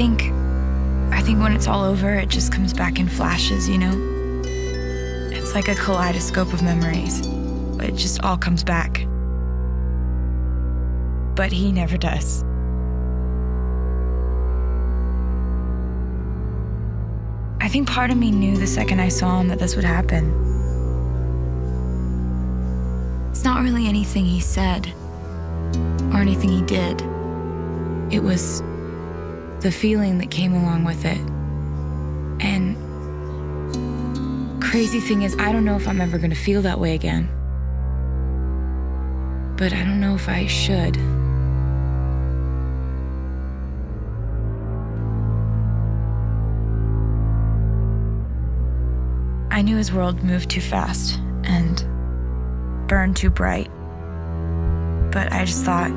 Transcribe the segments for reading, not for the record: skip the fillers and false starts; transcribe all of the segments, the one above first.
I think when it's all over, it just comes back in flashes, you know? It's like a kaleidoscope of memories. It just all comes back. But he never does. I think part of me knew the second I saw him that this would happen. It's not really anything he said or anything he did. It was the feeling that came along with it. And crazy thing is, I don't know if I'm ever gonna feel that way again. But I don't know if I should. I knew his world moved too fast and burned too bright. But I just thought,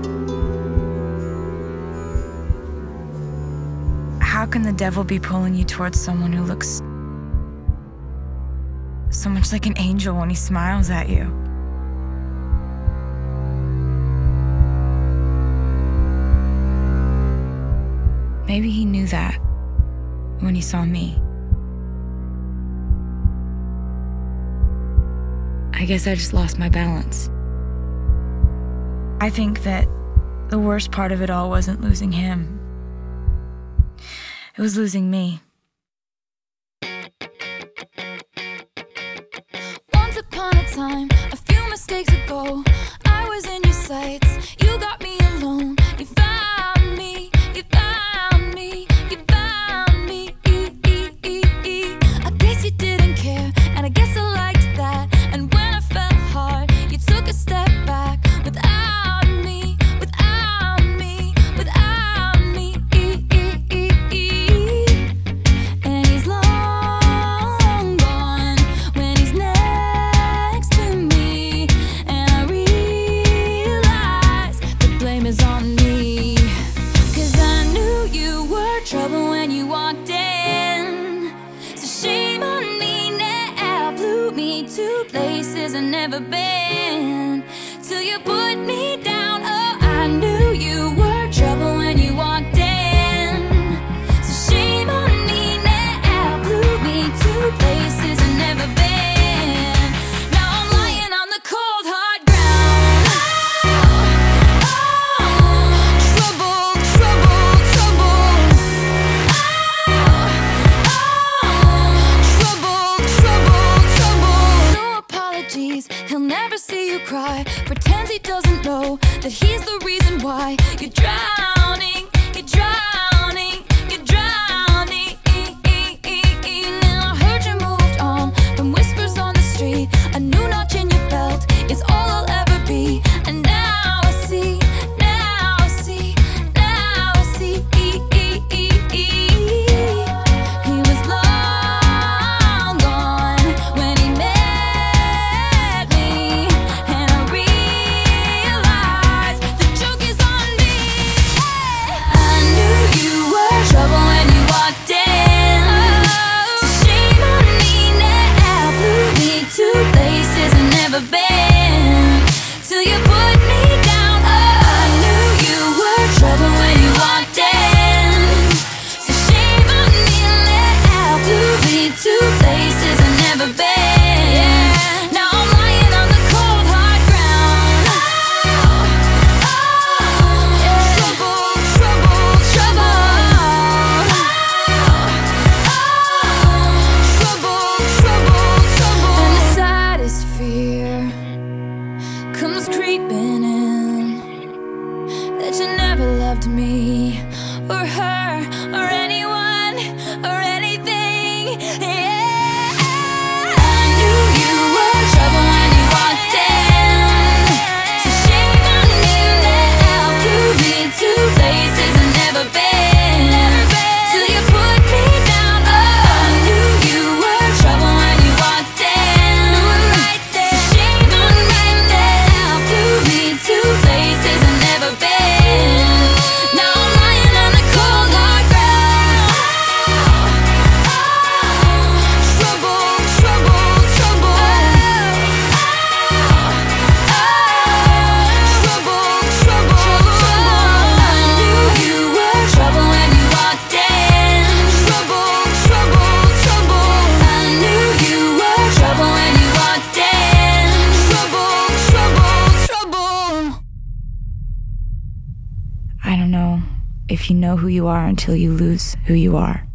how can the devil be pulling you towards someone who looks so much like an angel when he smiles at you? Maybe he knew that when he saw me. I guess I just lost my balance. I think that the worst part of it all wasn't losing him. It was losing me. Once upon a time, a few mistakes ago, I was in your sights. You got me alone. You found me. You found me. You found me. I guess you didn't care, and I guess I liked that. And when I fell hard, you took a step back without me. Without me. Without me. And he's long gone when he's next to me. And I realize the blame is on me. 'Cause I knew you were trouble when you walked in. So shame on me now, flew me to places I've never been. Till you put me down, oh, I knew you were trouble when you walked in. So shame on me now, flew me to places I've never been. Now I'm lying on the cold hard ground. Oh, trouble, trouble, trouble. Trouble, trouble, trouble. No apologies, he'll never see you cry. Pretends he doesn't know that he's the reason why you're drowning, you're drowning, you're drowning. And I heard you moved on from whispers on the street. A new notch in your belt is all I'll ever be. And now I see, now I see, now I see. He was long gone when he met me. And I realized the joke is on me. I knew you were trouble when you walked in. So shame on me now, flew me to places I've never been. Till you put me down, oh, I knew you were trouble when you walked in. So shame on me now, flew me to places I've never been. Now I'm lying on the cold hard ground. Trouble, trouble, trouble. Trouble, trouble, trouble. And the saddest fear comes creeping in, that you never loved me or her or anyone or anything. Yeah. I knew you were trouble when you walked in. So shame on me now, flew me to places I've never been. Till you put me down, oh, I knew you were trouble when you walked in. So shame on me now, flew me to places I've never been. Now I'm lying on the cold hard ground. if you know who you are until you lose who you are.